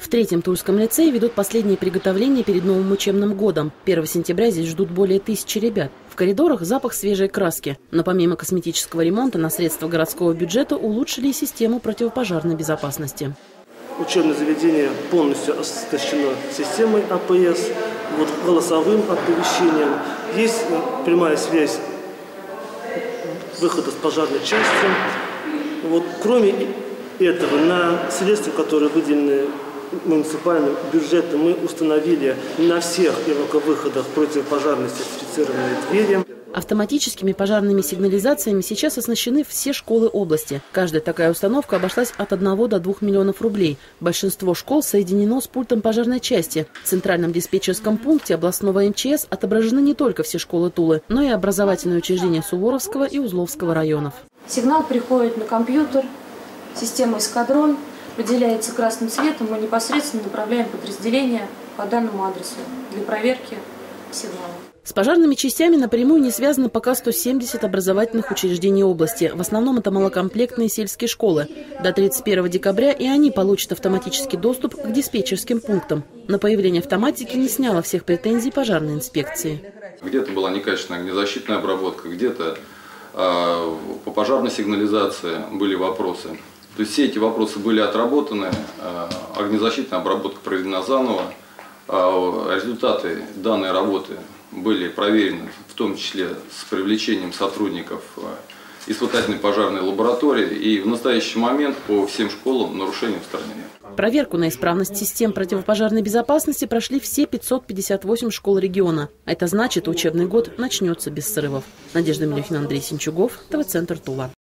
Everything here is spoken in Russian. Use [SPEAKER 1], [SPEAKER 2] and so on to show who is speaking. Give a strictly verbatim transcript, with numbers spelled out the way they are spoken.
[SPEAKER 1] В третьем Тульском лицее ведут последние приготовления перед новым учебным годом. первого сентября здесь ждут более тысячи ребят. В коридорах запах свежей краски. Но помимо косметического ремонта на средства городского бюджета улучшили и систему противопожарной безопасности.
[SPEAKER 2] Учебное заведение полностью оснащено системой А П С, вот, голосовым оповещением. Есть прямая связь выхода с пожарной части. Вот, кроме этого, на средства, которые выделены муниципальным бюджетом, мы установили на всех эваковыходах противопожарные сертифицированные двери.
[SPEAKER 1] Автоматическими пожарными сигнализациями сейчас оснащены все школы области. Каждая такая установка обошлась от одного до двух миллионов рублей. Большинство школ соединено с пультом пожарной части. В центральном диспетчерском пункте областного М Ч С отображены не только все школы Тулы, но и образовательные учреждения Суворовского и Узловского районов.
[SPEAKER 3] Сигнал приходит на компьютер, система «Эскадрон», выделяется красным цветом, мы непосредственно направляем подразделение по данному адресу для проверки сигнала.
[SPEAKER 1] С пожарными частями напрямую не связано пока сто семьдесят образовательных учреждений области. В основном это малокомплектные сельские школы. До тридцать первого декабря и они получат автоматический доступ к диспетчерским пунктам. Но появление автоматики не сняло всех претензий пожарной инспекции.
[SPEAKER 4] Где-то была некачественная огнезащитная обработка, где-то э, по пожарной сигнализации были вопросы. То есть все эти вопросы были отработаны, э, огнезащитная обработка проведена заново, э, результаты данной работы были проверены, в том числе с привлечением сотрудников испытательной пожарной лаборатории, и в настоящий момент по всем школам нарушений в стране нет.
[SPEAKER 1] Проверку на исправность систем противопожарной безопасности прошли все пятьсот пятьдесят восемь школ региона. Это значит, учебный год начнется без срывов. Надежда Мелехина, Андрей Синчугов, ТВ-центр Тула.